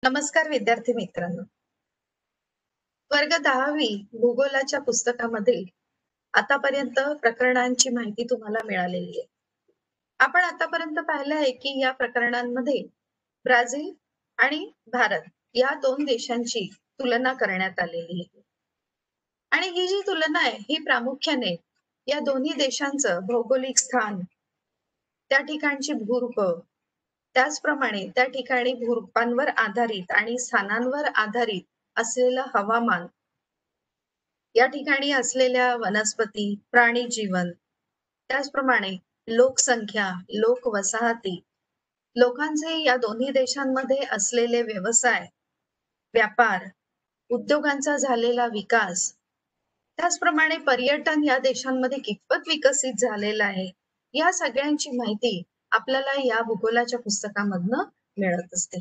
नमस्कार विद्यार्थी मित्रांनो. वर्ग 10वी भूगोलाच्या पुस्तकामधील आतापर्यंत प्रकरणांची माहिती तुम्हाला मिळालेली आहे. आपण आतापर्यंत पाहिलं आहे की या प्रकरणांमध्ये ब्राझील आणि भारत या दोन देशांची तुलना करण्यात आलेली आहे. आणि ही जी तुलना आहे ही प्रामुख्याने या दोन्ही देशांचं भौगोलिक स्थान, त्या ठिकाणची भूरूप, त्याचप्रमाणे त्या ठिकाणी भूरूपांवर आधारित आणि स्थानांवर आधारित असलेलं हवामान, या ठिकाणी असलेल्या वनस्पती, प्राणी जीवन, त्याचप्रमाणे लोकसंख्या, लोकवसाहती, लोकांचे या दोन्ही देशांमध्ये असलेले व्यवसाय, व्यापार, उद्योगांचा झालेला विकास, त्याचप्रमाणे पर्यटन या देशांमध्ये कितपत विकसित झालेलं आहे, या सगळ्यांची माहिती आपल्याला या भूगोलाच्या पुस्तकामधनं मिळत असते.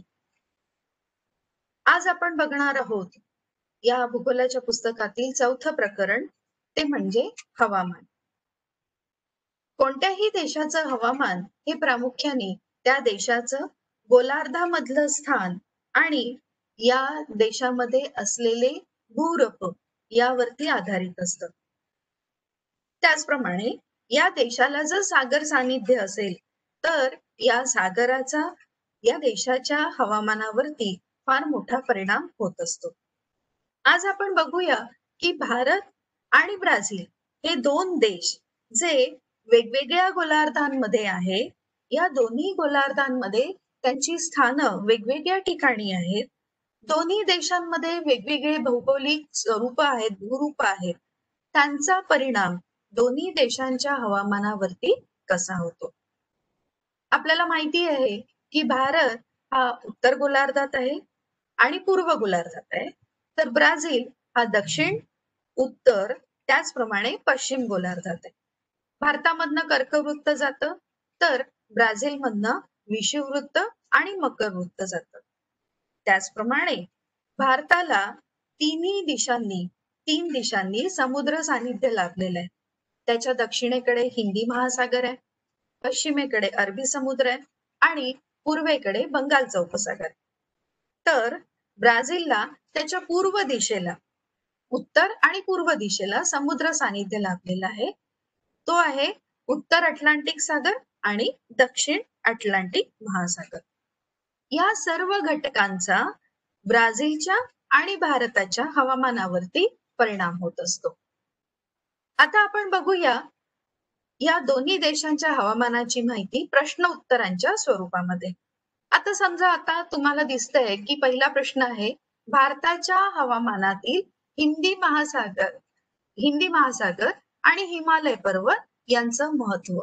आज आपण बघणार आहोत या भूगोलाच्या पुस्तकातील चौथं प्रकरण, ते म्हणजे हवामान. कोणत्याही देशाचं हवामान हे प्रामुख्याने त्या देशाचं गोलार्धामधलं स्थान आणि या देशामध्ये असलेले भूरूप यावरती आधारित असतं. त्याचप्रमाणे या देशाला जर सागर सानिध्य असेल तर या सागराचा या देशाच्या हवामानावरती फार मोठा परिणाम होत असतो. आज आपण बघूया की भारत आणि ब्राझील हे दोन देश जे वेगवेगळ्या गोलार्धांमध्ये आहे, या दोन्ही गोलार्धांमध्ये त्यांची स्थानं वेगवेगळ्या ठिकाणी आहेत. दोन्ही देशांमध्ये वेगवेगळे भौगोलिक स्वरूप आहेत, भूरूप आहेत. त्यांचा परिणाम दोन्ही देशांच्या हवामानावरती कसा होतो. आपल्याला माहिती आहे की भारत हा उत्तर गोलार्धात आहे आणि पूर्व गोलार्धात आहे, तर ब्राझील हा दक्षिण, उत्तर, त्याचप्रमाणे पश्चिम गोलार्धात आहे. भारतामधनं कर्कवृत्त जातं, तर ब्राझीलमधनं विषुववृत्त आणि मकरवृत्त जातं. त्याचप्रमाणे भारताला तीन दिशांनी समुद्र सानिध्य लाभलेलं आहे. त्याच्या दक्षिणेकडे हिंदी महासागर आहे, पश्चिमेकडे अरबी समुद्र आहे आणि पूर्वेकडे बंगालचा उपसागर. तर ब्राझीलला त्याच्या पूर्व दिशेला, उत्तर आणि पूर्व दिशेला समुद्र सानिध्य लाभलेला आहे. तो आहे उत्तर अटलांटिक सागर आणि दक्षिण अटलांटिक महासागर. या सर्व घटकांचा ब्राझीलच्या आणि भारताच्या हवामानावरती परिणाम होत असतो. आता आपण बघूया या दोन्ही देशांच्या हवामानाची माहिती प्रश्न उत्तरांच्या स्वरूपामध्ये. आता समजा आता तुम्हाला दिसतंय की पहिला प्रश्न आहे, भारताच्या हवामानातील हिंदी महासागर आणि हिमालय पर्वत यांचं महत्व.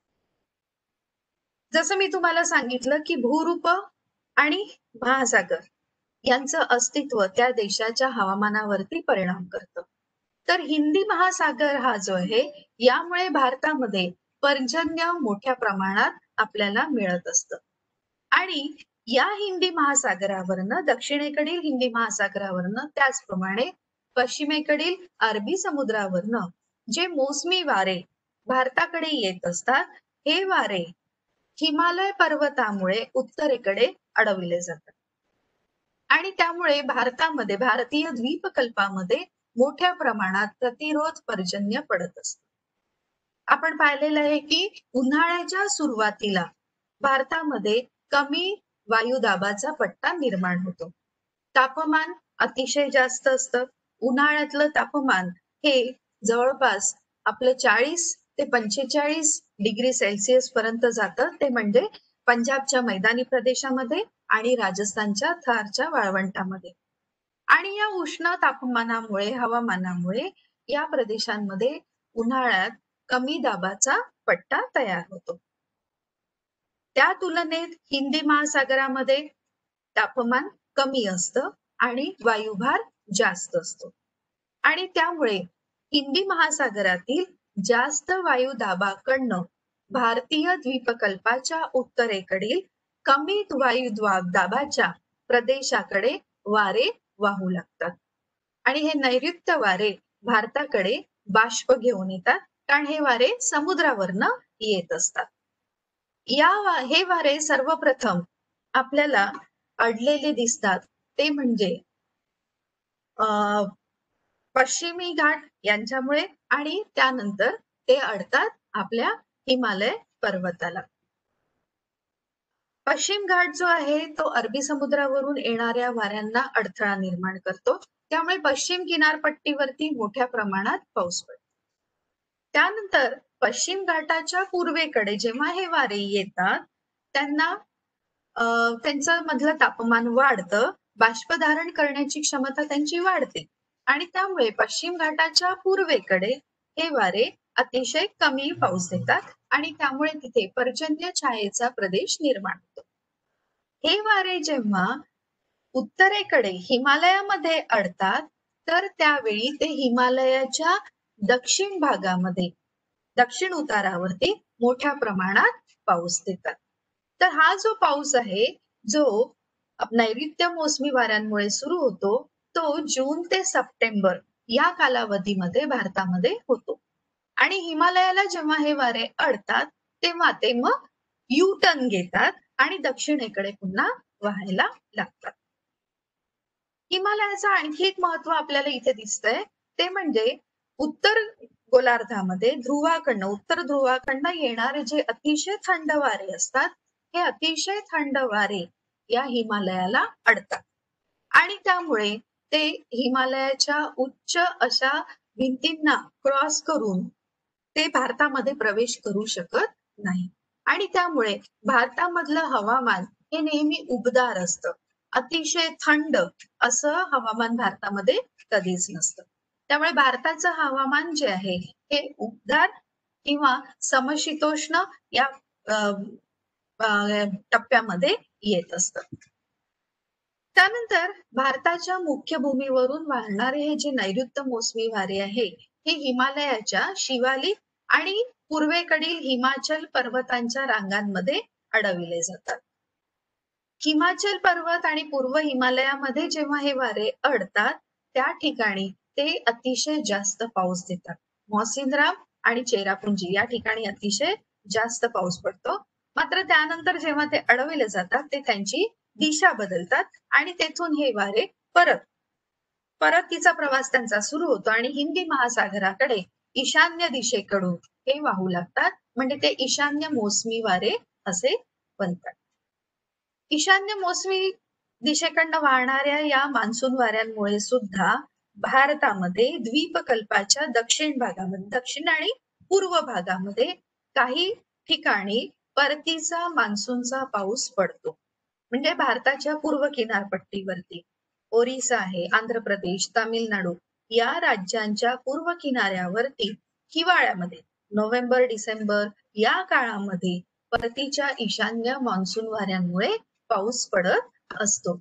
जसं मी तुम्हाला सांगितलं की भूरूप आणि महासागर यांचं अस्तित्व त्या देशाच्या हवामानावरती परिणाम करतं. तर हिंदी महासागर हा जो आहे, यामुळे भारतामध्ये पर्जन्य मोठ्या प्रमाणात आपल्याला मिळत असतं. आणि या हिंदी महासागरावरनं, दक्षिणेकडील हिंदी महासागरावरनं, त्याचप्रमाणे पश्चिमेकडील अरबी समुद्रावरनं जे मोसमी वारे भारताकडे येत असतात, हे वारे हिमालय पर्वतामुळे उत्तरेकडे अडविले जातात आणि त्यामुळे भारतामध्ये, भारतीय द्वीपकल्पामध्ये मोठ्या प्रमाणात प्रतिरोध पर्जन्य पडत असतं. आपण पाहिलेलं आहे की उन्हाळ्याच्या सुरुवातीला भारतामध्ये कमी वायुदाबाचा पट्टा निर्माण होतो. तापमान अतिशय जास्त असतं. उन्हाळ्यातलं तापमान हे जवळपास आपलं 40 ते 45 डिग्री सेल्सिअस पर्यंत जातं. ते म्हणजे पंजाबच्या मैदानी प्रदेशामध्ये आणि राजस्थानच्या थारच्या वाळवंटामध्ये. आणि या उष्ण तापमानामुळे, हवामानामुळे या प्रदेशांमध्ये उन्हाळ्यात कमी दाबाचा पट्टा तयार होतो. त्या तुलनेत हिंदी महासागरामध्ये तापमान कमी असतं आणि वायुभार जास्त असतो आणि त्यामुळे हिंदी महासागरातील जास्त वायुदाबाकडनं भारतीय द्वीपकल्पाच्या उत्तरेकडील कमी वायुदाबाच्या प्रदेशाकडे वारे वाहू लागतात आणि हे नैऋत्य वारे भारताकडे बाष्प घेऊन येतात, कारण हे वारे समुद्रावरनं येत असतात. हे वारे सर्वप्रथम आपल्याला अडलेले दिसतात ते म्हणजे अ, पश्चिमी घाट यांच्यामुळे आणि त्यानंतर ते अडतात आपल्या हिमालय पर्वताला. पश्चिम घाट जो आहे तो अरबी समुद्रावरून येणाऱ्या वाऱ्यांना अडथळा निर्माण करतो. त्यामुळे पश्चिम किनारपट्टीवरती मोठ्या प्रमाणात पाऊस पडतो. त्यानंतर पश्चिम घाटाच्या पूर्वेकडे जेव्हा हे वारे येतात, त्यांना त्यांचं मधलं तापमान वाढतं, बाष्पधारण करण्याची क्षमता त्यांची वाढते आणि त्यामुळे पश्चिम घाटाच्या पूर्वेकडे हे वारे अतिशय कमी पाऊस देतात आणि त्यामुळे तिथे पर्जन्य छायेचा प्रदेश निर्माण होतो. हे वारे जेव्हा उत्तरेकडे हिमालयामध्ये अडतात, तर त्यावेळी ते हिमालयाच्या दक्षिण भागामध्ये, दक्षिण उतारावरती मोठ्या प्रमाणात पाऊस देतात. तर हा जो पाऊस आहे, जो नैऋत्य मोसमी वाऱ्यांमुळे सुरू होतो, तो जून ते सप्टेंबर या कालावधीमध्ये भारतामध्ये होतो. आणि हिमालयाला जेव्हा हे वारे अडतात, तेव्हा ते मग यू टर्न घेतात आणि दक्षिणेकडे पुन्हा वाहायला लागतात. हिमालयाचं आणखी एक महत्व आपल्याला इथे दिसतंय, ते म्हणजे उत्तर गोलार्धामध्ये उत्तर ध्रुवाकडनं येणारे जे अतिशय थंड वारे असतात, हे अतिशय थंड वारे या हिमालयाला अडतात आणि त्यामुळे ते हिमालयाच्या उच्च अशा भिंतींना क्रॉस करून ते भारतामध्ये प्रवेश करू शकत नाही आणि त्यामुळे भारतामधलं हवामान हे नेहमी उबदार असतं. अतिशय थंड असं हवामान भारतामध्ये कधीच नसतं. त्यामुळे भारताचं हवामान जे आहे हे उबदार किंवा समशीतोष्ण या टप्प्यामध्ये येत असतं. त्यानंतर भारताच्या मुख्य भूमीवरून वाहणारे हे जे नैऋत्य मोसमी वारे आहे, हे हिमालयाच्या शिवालिक आणि पूर्वेकडील हिमाचल पर्वतांच्या रांगांमध्ये अडविले जातात. हिमाचल पर्वत आणि पूर्व हिमालयामध्ये जेव्हा हे वारे अडतात, त्या ठिकाणी ते अतिशय जास्त पाऊस देतात. मॉसिनराम आणि चेरापुंजी या ठिकाणी अतिशय जास्त पाऊस पडतो. मात्र त्यानंतर जेव्हा ते अडविले जातात, ते त्यांची दिशा बदलतात आणि तेथून हे वारे परतीचा प्रवास त्यांचा सुरू होतो आणि हिंदी महासागराकडे ईशान्य दिशेकडून हे वाहू लागतात. म्हणजे ते ईशान्य मोसमी वारे असे बनतात. ईशान्य मोसमी दिशेकडनं वाहणाऱ्या या मान्सून वाऱ्यांमुळे सुद्धा भारतामध्ये द्वीपकल्पाच्या दक्षिण आणि पूर्व भागामध्ये काही ठिकाणी परतीचा मान्सूनचा पाऊस पडतो. म्हणजे भारताच्या पूर्व किनारपट्टीवरती ओरिसा आहे, आंध्र प्रदेश, तामिळनाडू या राज्यांच्या पूर्व किनाऱ्यावरती हिवाळ्यामध्ये नोव्हेंबर डिसेंबर या काळामध्ये परतीच्या ईशान्य मान्सून वाऱ्यांमुळे पाऊस पडत असतो.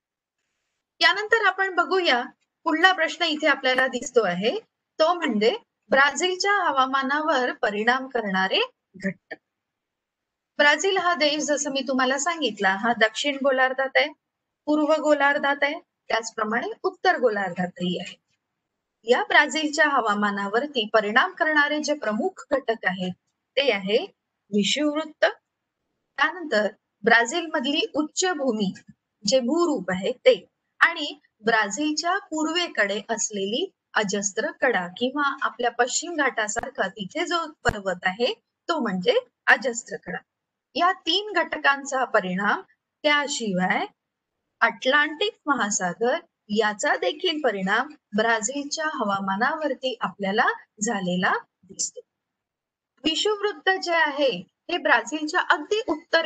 यानंतर आपण बघूया, पुढला प्रश्न इथे आपल्याला दिसतो आहे, तो म्हणजे ब्राझीलच्या हवामानावर परिणाम करणारे घटक. ब्राझील हा देश, जसं मी तुम्हाला सांगितला, हा दक्षिण गोलार्धात आहे, पूर्व गोलार्धात आहे, त्याचप्रमाणे उत्तर गोलार्धातही आहे. या ब्राझीलच्या हवामानावरती परिणाम करणारे जे प्रमुख घटक आहेत, ते आहे विषुववृत्त, त्यानंतर ब्राझील मधली उच्चभूमी जे भूरूप आहे ते, आणि ब्राझीलच्या पूर्वेकडे असलेली अजस्त्र कडा किंवा आपल्या पश्चिम घाटासारखा तिथे जो पर्वत आहे तो म्हणजे अजस्त्र कडा. या 3 घटकांचा परिणाम, त्याशिवाय अटलांटिक महासागर याचा देखील परिणाम ब्राझीलच्या हवामानावरती आपल्याला झालेला दिसतो. विषुववृत्त जे आहे हे ब्राझीलच्या अगदी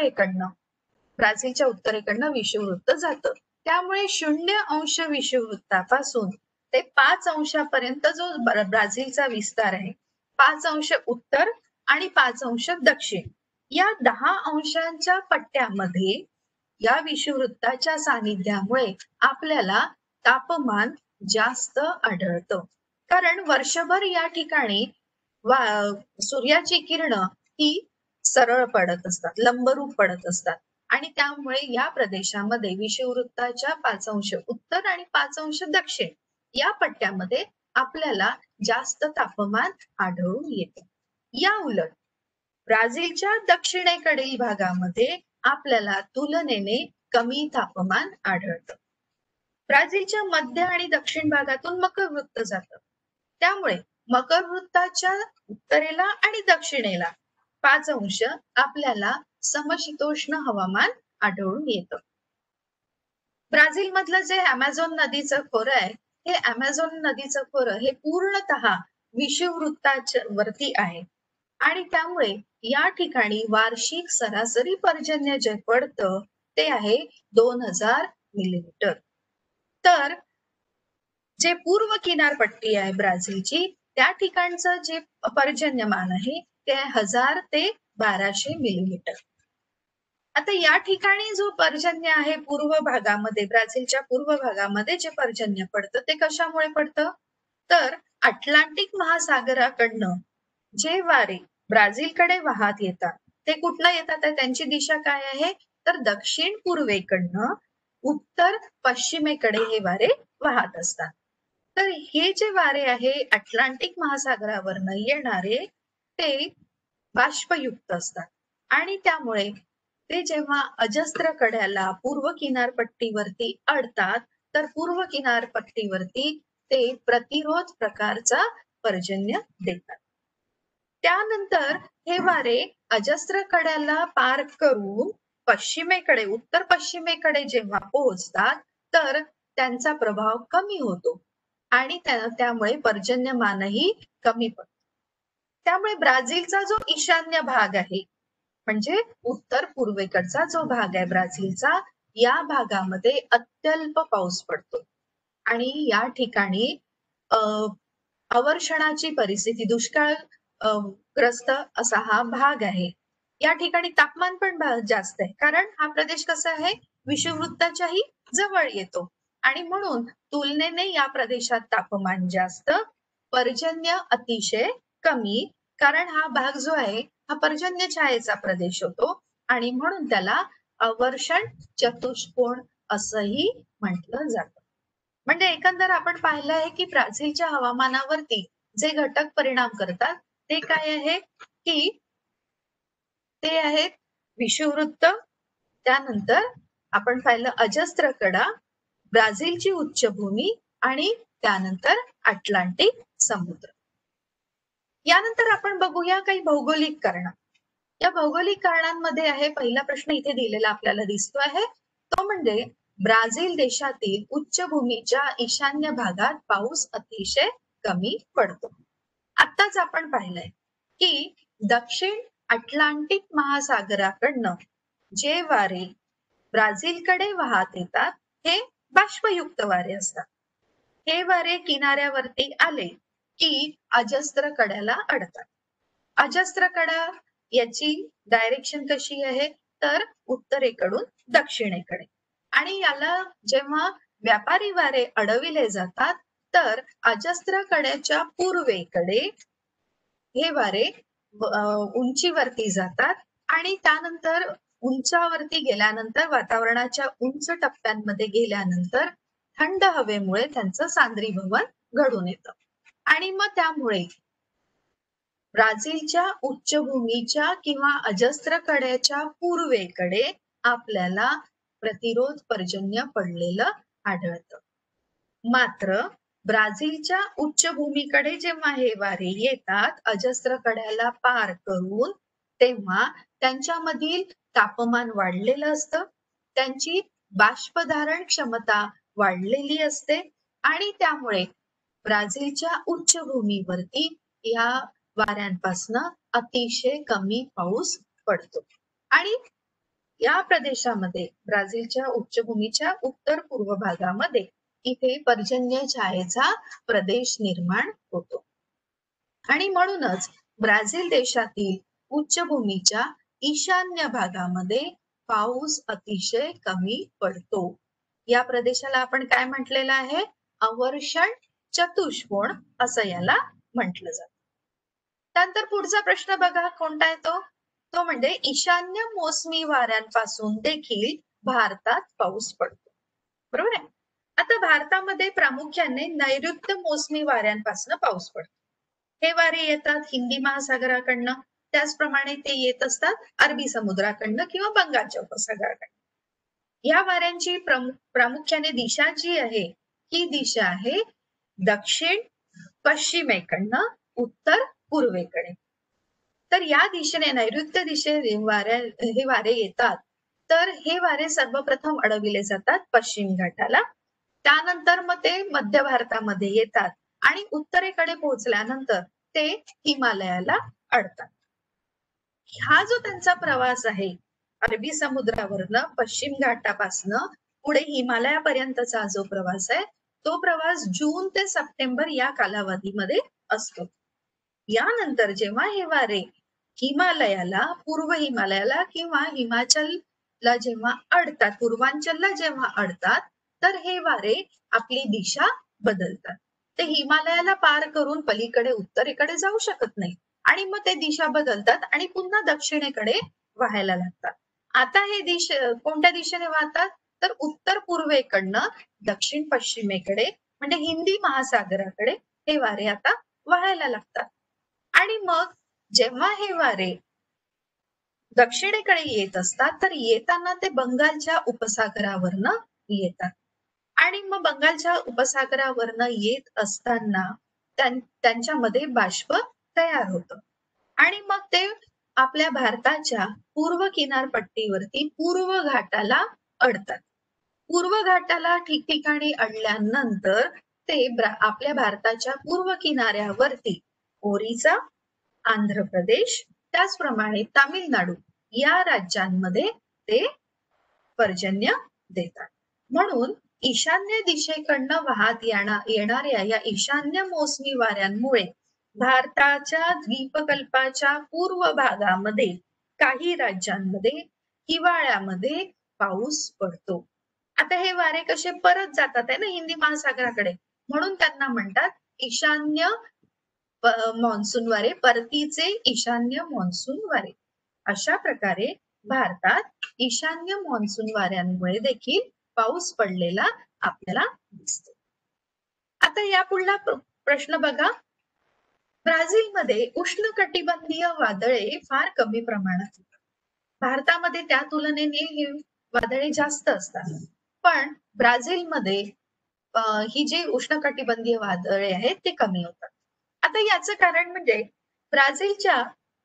उत्तरेकडनं विषुववृत्त जातं. त्यामुळे 0° विषुववृत्तापासून ते 5° जो ब्राझीलचा विस्तार आहे, 5° उत्तर आणि 5° दक्षिण या 10° पट्ट्यामध्ये या विषुववृत्ताच्या सानिध्यामुळे आपल्याला तापमान जास्त आढळतं. कारण वर्षभर या ठिकाणी सूर्याची किरणं ही सरळ पडत असतात, लंबरूप पडत असतात आणि त्यामुळे या प्रदेशामध्ये विषुववृत्ताच्या 5° उत्तर आणि 5° दक्षिण या पट्ट्यामध्ये आपल्याला जास्त तापमान आढळून येते. या उलट ब्राझीलच्या दक्षिणेकडील भागामध्ये आपल्याला तुलनेने कमी तापमान आढळतं. ब्राझीलच्या मध्य आणि दक्षिण भागातून मकर वृत्त जातं. त्यामुळे मकर वृत्ताच्या उत्तरेला आणि दक्षिणेला 5 अंश आपल्याला समशीतोष्ण हवामान आढळून येतं. ब्राझील मधलं जे अमेझॉन नदीचं खोरं आहे, हे अमेझॉन नदीचं खोरं हे पूर्णतः विषुववृत्ताच्या वरती आहे आणि त्यामुळे या ठिकाणी वार्षिक सरासरी पर्जन्य जे पडतं ते आहे 2000 मिलीमीटर. तर जे पूर्व किनारपट्टी आहे ब्राझीलची, त्या ठिकाणचं जे पर्जन्यमान आहे ते 1000 ते 1200 मिलीमीटर. आता या ठिकाणी जो पर्जन्य आहे पूर्व भागामध्ये, ब्राझीलच्या पूर्व भागामध्ये जे पर्जन्य पडतं ते कशामुळे पडतं? तर अटलांटिक महासागराकडनं जे वारे ब्राझीलकडे वाहत येतात ते कुठनं येतात? त्यांची दिशा काय आहे? तर दक्षिण पूर्वेकडनं उत्तर पश्चिमेकडे हे वारे वाहत असतात. तर हे जे वारे आहे अटलांटिक महासागरावरनं येणारे ते बाष्पयुक्त असतात आणि त्यामुळे ते जेव्हा अजस्त्र कड्याला पूर्व किनारपट्टीवरती अडतात तर पूर्व किनारपट्टीवरती ते प्रतिरोध प्रकारचा पर्जन्य देतात. त्यानंतर हे वारे अजस्त्र कड्याला पार करून पश्चिमेकडे उत्तर पश्चिमेकडे जेव्हा पोहोचतात तर त्यांचा प्रभाव कमी होतो आणि त्यामुळे पर्जन्यमानही कमी पडतो. त्यामुळे ब्राझीलचा जो ईशान्य भाग आहे म्हणजे उत्तर पूर्वेकडचा जो भाग आहे ब्राझीलचा, या भागामध्ये अत्यल्प पाऊस पडतो आणि या ठिकाणी अवर्षणाची परिस्थिती, दुष्काळ ग्रस्त असा हा भाग आहे. या ठिकाणी तापमान पण जास्त आहे कारण हा प्रदेश कसा आहे विषुववृत्ताच्याही जवळ येतो आणि म्हणून तुलनेने या प्रदेशात तापमान जास्त, पर्जन्य अतिशय कमी, कारण हा भाग जो आहे हा पर्जन्य छायेचा प्रदेश होतो आणि म्हणून त्याला अवर्षण चतुष्कोण असंही म्हटलं जातं. म्हणजे एकंदर आपण पाहिलं आहे की ब्राझीलच्या हवामानावरती जे घटक परिणाम करतात ते काय आहे की ते आहेत विषुववृत्त, त्यानंतर आपण पाहिलं अजस्त्र कडा, ब्राझीलची उच्चभूमी आणि त्यानंतर अटलांटिक समुद्र. यानंतर आपण बघूया काही भौगोलिक कारण. या भौगोलिक कारणांमध्ये आहे पहिला प्रश्न इथे दिलेला आपल्याला दिसतो आहे तो म्हणजे ब्राझील देशातील उच्चभूमीच्या ईशान्य भागात पाऊस अतिशय कमी पडतो. आताच आपण पाहिलंय की दक्षिण अटलांटिक महासागराकडनं जे वारे ब्राझीलकडे वाहत येतात हे बाष्पयुक्त वारे असतात. हे वारे किनाऱ्यावरती आले की अजस्त्र कड्याला अडतात. अजस्त्र कडा याची डायरेक्शन कशी आहे तर उत्तरेकडून दक्षिणेकडे आणि याला जेव्हा व्यापारी वारे अडविले जातात तर अजस्त्र कड्याच्या पूर्वेकडे हे वारे उंचीवरती जातात आणि त्यानंतर उंचावरती गेल्यानंतर वातावरणाच्या उंच टप्प्यांमध्ये गेल्यानंतर थंड हवेमुळे त्यांचं सांद्रीभवन घडून येतं आणि मग त्यामुळे ब्राझीलच्या उच्चभूमीच्या किंवा अजस्त्र कड्याच्या पूर्वेकडे आपल्याला प्रतिरोध पर्जन्य पडलेलं आढळतं. मात्र ब्राझीलच्या उच्चभूमीकडे जेव्हा हे वारे येतात अजस्त्र कड्याला पार करून तेव्हा त्यांच्यामधील तापमान वाढलेलं असतं, त्यांची बाष्पधारण क्षमता वाढलेली असते आणि त्यामुळे ब्राझीलच्या उच्चभूमीवरती या वाऱ्यांपासनं अतिशय कमी पाऊस पडतो आणि या प्रदेशामध्ये ब्राझीलच्या उच्चभूमीच्या उत्तर पूर्व भागामध्ये इथे पर्जन्य छायेचा प्रदेश निर्माण होतो आणि म्हणूनच ब्राझील देशातील उच्चभूमीच्या ईशान्य भागामध्ये पाऊस अतिशय कमी पडतो. या प्रदेशाला आपण काय म्हटलेलं आहे? अवर्षण चतुष्कोण असं याला म्हटलं जातं. त्यानंतर पुढचा प्रश्न बघा कोणता आहे तो म्हणजे ईशान्य मोसमी वाऱ्यांपासून देखील भारतात पाऊस पडतो. बरोबर आहे. आता भारतामध्ये प्रामुख्याने नैऋत्य मोसमी वाऱ्यांपासून पाऊस पडतो. हे वारे येतात हिंदी महासागराकडनं, त्याचप्रमाणे ते येत असतात अरबी समुद्राकडनं किंवा बंगालच्या उपसागराकडनं. या वाऱ्यांची प्रामुख्याने दिशा जी आहे ही दिशा आहे दक्षिण पश्चिमेकडनं उत्तर पूर्वेकडे. तर या दिशेने नैऋत्य दिशेने हे वारे येतात. तर हे वारे सर्वप्रथम अडविले जातात पश्चिम घाटाला. त्यानंतर मग ते मध्य भारतामध्ये येतात आणि उत्तरेकडे पोहोचल्यानंतर ते हिमालयाला अडतात. हा जो त्यांचा प्रवास आहे अरबी समुद्रावरनं पश्चिम घाटापासनं पुढे हिमालयापर्यंतचा जो प्रवास आहे तो प्रवास जून ते सप्टेंबर या कालावधीमध्ये असतो. यानंतर जेव्हा हे वारे हिमालयाला, पूर्व हिमालयाला किंवा हिमाचलला जेव्हा अडतात, पूर्वांचलला जेव्हा अडतात, तर हे वारे आपली दिशा बदलतात. ते हिमालयाला पार करून पलीकडे उत्तरेकडे जाऊ शकत नाही आणि मग ते दिशा बदलतात आणि पुन्हा दक्षिणेकडे वाहायला लागतात. आता हे कोणत्या दिशेने वाहतात? तर उत्तर पूर्वेकडनं दक्षिण पश्चिमेकडे म्हणजे हिंदी महासागराकडे हे वारे आता वाहायला लागतात. आणि मग जेव्हा हे वारे दक्षिणेकडे येत असतात तर येताना ते बंगालच्या उपसागरावरनं येतात आणि मग बंगालच्या उपसागरावरनं येत असताना त्यांच्यामध्ये बाष्प तयार होतं आणि मग ते आपल्या भारताच्या पूर्व किनारपट्टीवरती पूर्व घाटाला अडतात. पूर्व घाटाला ठिकठिकाणी अडल्यानंतर ते आपल्या भारताच्या पूर्व किनाऱ्यावरती ओरिसा, आंध्र प्रदेश त्याचप्रमाणे तामिळनाडू या राज्यांमध्ये ते पर्जन्य देतात. म्हणून ईशान्य दिशेकडनं वाहत येणाऱ्या या ईशान्य मोसमी वाऱ्यांमुळे भारताच्या द्वीपकल्पाच्या पूर्व भागामध्ये काही राज्यांमध्ये हिवाळ्यामध्ये पाऊस पडतो. आता हे वारे कसे परत जातात आहे ना हिंदी महासागराकडे, म्हणून त्यांना म्हणतात ईशान्य मॉन्सून वारे, परतीचे ईशान्य मॉन्सून वारे. अशा प्रकारे भारतात ईशान्य मॉन्सून वाऱ्यांमुळे देखील पाऊस पडलेला आपल्याला दिसतो. आता या पुढला प्रश्न बघा. ब्राझीलमध्ये उष्णकटिबंधीय वादळे फार कमी प्रमाणात होतात. भारतामध्ये त्या तुलनेने ही वादळे जास्त असतात, पण ब्राझीलमध्ये ही जी उष्णकटिबंधीय वादळे आहेत ते कमी होतात. आता याचं कारण म्हणजे ब्राझीलच्या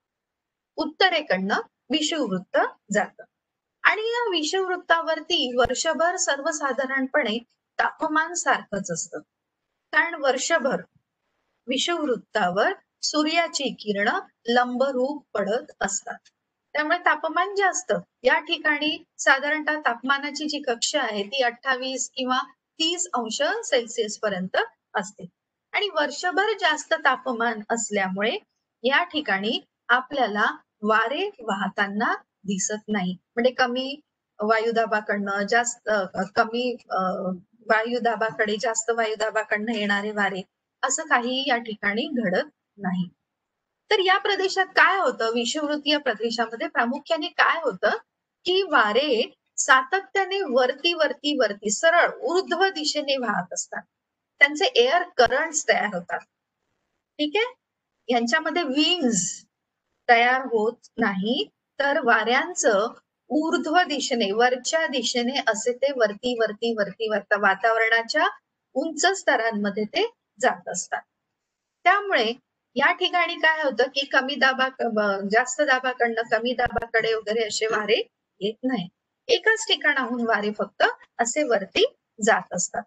उत्तरेकडनं विषुववृत्त जातं आणि या विषुववृत्तावरती वर्षभर सर्वसाधारणपणे तापमान सारखंच असतं. कारण वर्षभर विषुववृत्तावर सूर्याची किरण लंबरूप पडत असतात. त्यामुळे तापमान जास्त. या ठिकाणी साधारणतः तापमानाची जी कक्षा आहे ती 28 किंवा 30 अंश सेल्सिअस पर्यंत असते आणि वर्षभर जास्त तापमान असल्यामुळे या ठिकाणी आपल्याला वारे वाहताना दिसत नाही. म्हणजे कमी वायुदाबाकडनं जास्त कमी वायुदाबाकडे जास्त वायुदाबाकडनं येणारे वारे असं काही या ठिकाणी घडत नाही. तर या प्रदेशात काय होतं, विषुववृत्तीय प्रदेशामध्ये प्रामुख्याने काय होतं की वारे सातत्याने वरती वरती वरती सरळ ऊर्ध्व दिशेने वाहत असतात. त्यांचे एअर करंट्स तयार होतात. ठीक आहे. यांच्यामध्ये विंग्स तयार होत नाही, तर वाऱ्यांचं ऊर्ध्व दिशेने वरच्या दिशेने असे ते वरती वरती वरती वातावरणाच्या उंच स्तरांमध्ये ते जात असतात. त्यामुळे या ठिकाणी काय होतं की कमी जास्त दाबाकडनं कमी दाबाकडे वगैरे असे वारे येत नाही. एकाच ठिकाणाहून वारे फक्त असे वरती जात असतात.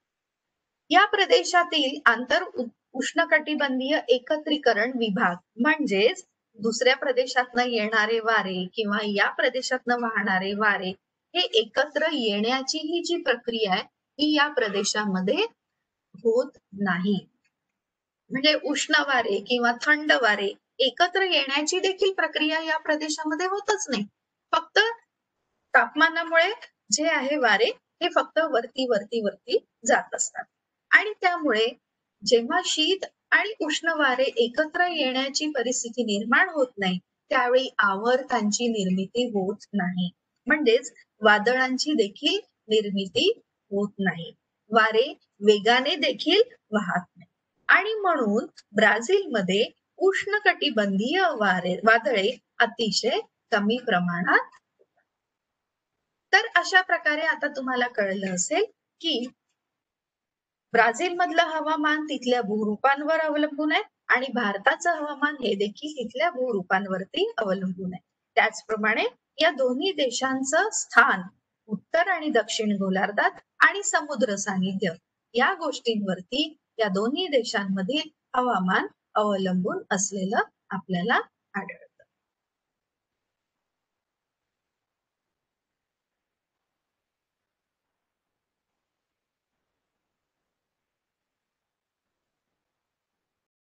या प्रदेशातील आंतर उष्णकटिबंधीय एकत्रीकरण विभाग म्हणजेच दुसऱ्या प्रदेशातनं येणारे वारे किंवा या प्रदेशातनं वाहणारे वारे हे एकत्र येण्याची ही जी प्रक्रिया आहे ही या प्रदेशामध्ये होत नाही. म्हणजे उष्ण वारे किंवा थंड वारे एकत्र येण्याची देखील प्रक्रिया या प्रदेशामध्ये होतच नाही. फक्त तापमानामुळे जे आहे वारे हे फक्त वरती वरती वरती जात असतात आणि त्यामुळे जेव्हा शीत आणि उष्ण वारे एकत्र येण्याची परिस्थिती निर्माण होत नाही त्यावेळी आवर्तांची निर्मिती होत नाही. म्हणजेच वादळांची देखील निर्मिती होत नाही. वारे वेगाने देखील वाहत नाही आणि म्हणून ब्राझीलमध्ये उष्णकटिबंधीय वादळे अतिशय कमी प्रमाणात. तर अशा प्रकारे आता तुम्हाला कळलं असेल, की ब्राझीलमधलं हवामान तिथल्या भूरूपांवर अवलंबून आहे आणि भारताचं हवामान हे देखील तिथल्या भूरूपांवरती अवलंबून आहे. त्याचप्रमाणे या दोन्ही देशांचं स्थान उत्तर आणि दक्षिण गोलार्धात आणि समुद्र सानिध्य या गोष्टींवरती या दोन्ही देशांमधील हवामान अवलंबून असलेलं आपल्याला आढळतं.